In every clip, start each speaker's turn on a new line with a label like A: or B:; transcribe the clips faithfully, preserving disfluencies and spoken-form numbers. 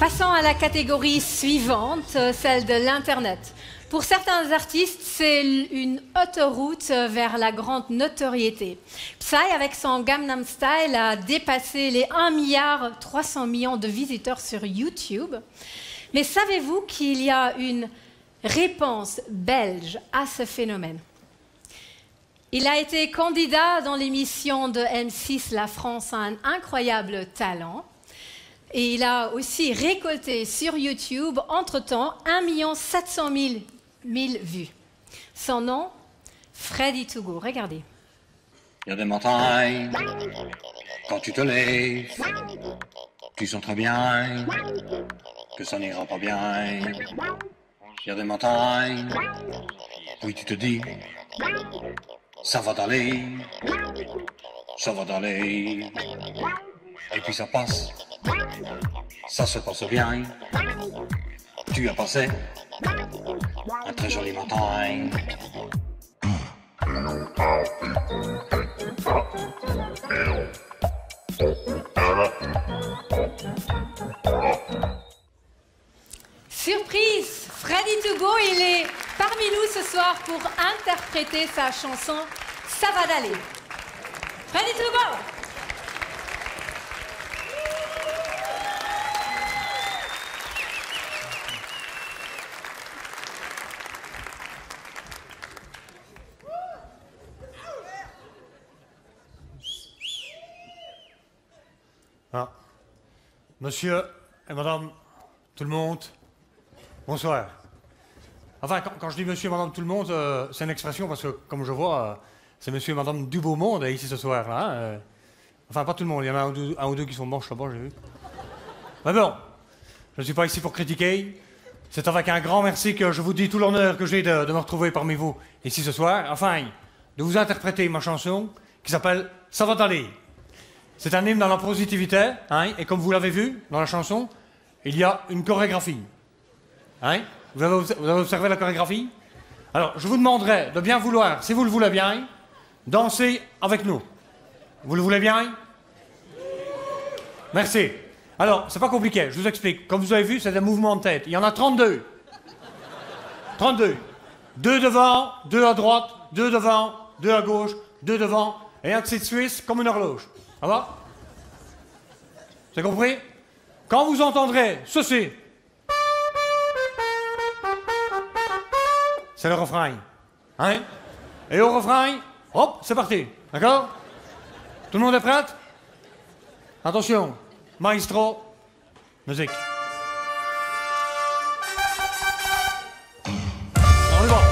A: Passons à la catégorie suivante, celle de l'Internet. Pour certains artistes, c'est une autoroute vers la grande notoriété. Psy, avec son Gangnam Style, a dépassé les un milliard trois cents millions de visiteurs sur YouTube. Mais savez-vous qu'il y a une réponse belge à ce phénomène? Il a été candidat dans l'émission de M six La France a un incroyable talent. Et il a aussi récolté sur YouTube, entre-temps, un million sept cent mille vues. Son nom, Freddy To Go. Regardez.
B: Il y a des montagnes, quand tu te lèves, tu sens très bien que ça n'ira pas bien. Il y a des montagnes, puis tu te dis, ça va d'aller, ça va d'aller. Et puis ça passe, ça se passe bien. Tu as passé un très joli montagne.
A: Surprise! Freddy To Go, il est parmi nous ce soir pour interpréter sa chanson Ça va d'aller. Freddy To Go!
C: Ah. Monsieur et madame, tout le monde, bonsoir. Enfin, quand, quand je dis monsieur et madame tout le monde, euh, c'est une expression parce que, comme je vois, euh, c'est monsieur et madame du beau monde ici ce soir. Là, hein, euh. Enfin, pas tout le monde, il y en a un ou deux, un ou deux qui sont moches là-bas, j'ai vu. Mais bon, je ne suis pas ici pour critiquer. C'est avec un grand merci que je vous dis tout l'honneur que j'ai de, de me retrouver parmi vous ici ce soir, afin de vous interpréter ma chanson qui s'appelle Ça va d'aller. C'est un hymne dans la positivité, hein, et comme vous l'avez vu dans la chanson, il y a une chorégraphie. Hein? Vous avez, vous avez observé la chorégraphie? Alors, je vous demanderai de bien vouloir, si vous le voulez bien, danser avec nous. Vous le voulez bien? Merci. Alors, c'est pas compliqué, je vous explique. Comme vous avez vu, c'est des mouvements de tête. Il y en a trente-deux. trente-deux. Deux devant, deux à droite, deux devant, deux à gauche, deux devant, et ainsi de suite, comme une horloge. Ça va? C'est compris? Quand vous entendrez ceci, c'est le refrain. Hein? Et au refrain, hop, c'est parti. D'accord? Tout le monde est prêt? Attention, maestro, musique. On y va.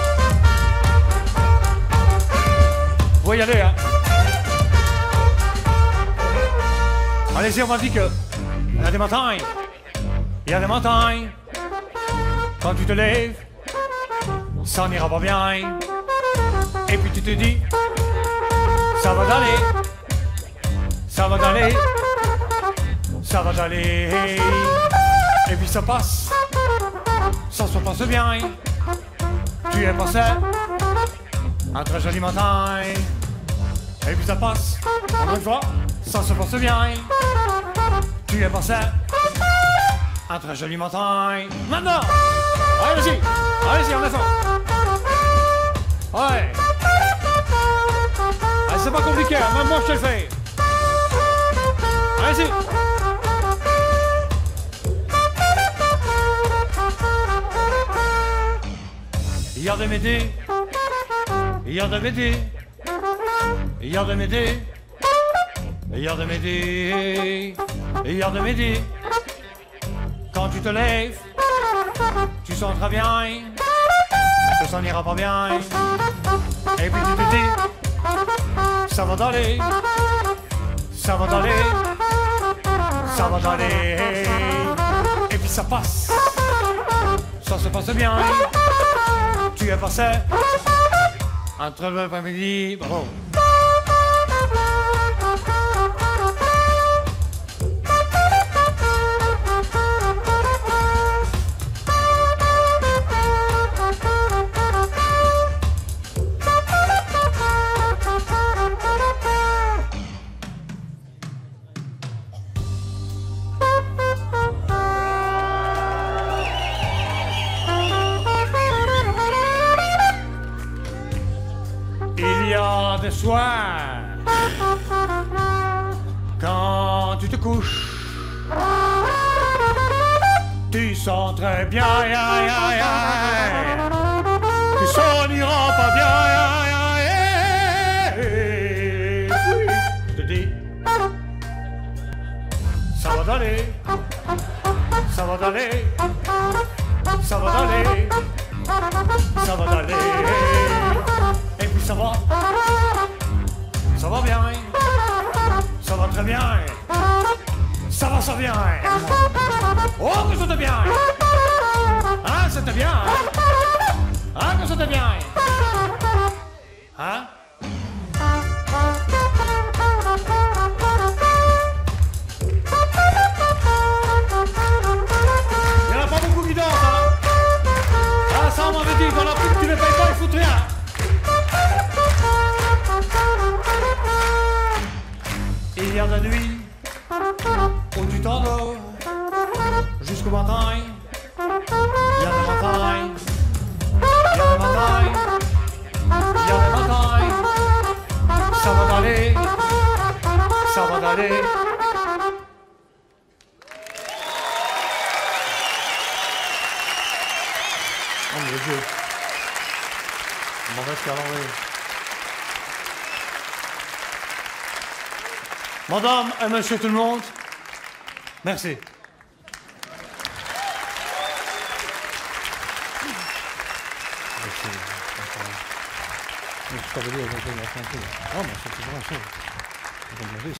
C: Vous pouvez y aller, hein? Allez-y, on m'a dit que il y a des montagnes. Il y a des montagnes. Quand tu te lèves, ça n'ira pas bien. Et puis tu te dis, ça va d'aller. Ça va d'aller. Ça va d'aller. Et puis ça passe. Ça se passe bien. Tu es passé un très joli montagne. Et puis ça passe. Encore une fois. Ça se passe bien. Tu es passé un très joli montagne. Maintenant, allez-y, allez-y, on est fort. Ouais. Allez, c'est pas compliqué, même moi je te le fais. Allez-y. Il y a des médés, il y a des médés, il y a des médés. Il y a de m'aider, il y a de m'aider. Quand tu te lèves, tu sens très bien que ça n'ira pas bien. Et puis tu te dis, ça va d'aller, ça va d'aller, ça va d'aller. Et puis ça passe, ça se passe bien. Tu es passé un très bon après-midi. Bravo. soir, quand tu te couches, tu sens très bien, ya, ya, ya, que ça n'ira pas bien, ya, ya, ya. Oui, je te dis, ça va d'aller, ça va d'aller, ça va d'aller, ça va d'aller, et puis ça va, ça va bien, ça va très bien, ça va, ça vient. Oh, que c'était bien! Hein, c'était bien! Hein, que c'était bien! Hein? Il n'y en a pas beaucoup qui dansent, hein? Ah, ça, on m'avait dit, dans la pub, tu ne payes pas, il faut rien! Il y a de nuit où tu t'endors jusqu'au matin, il y a des matins, il y a des matins, il y a des matins, ça va d'aller, ça va d'aller. Oh mon Dieu, mauvaise calendrier. Madame et monsieur tout le monde, merci. Je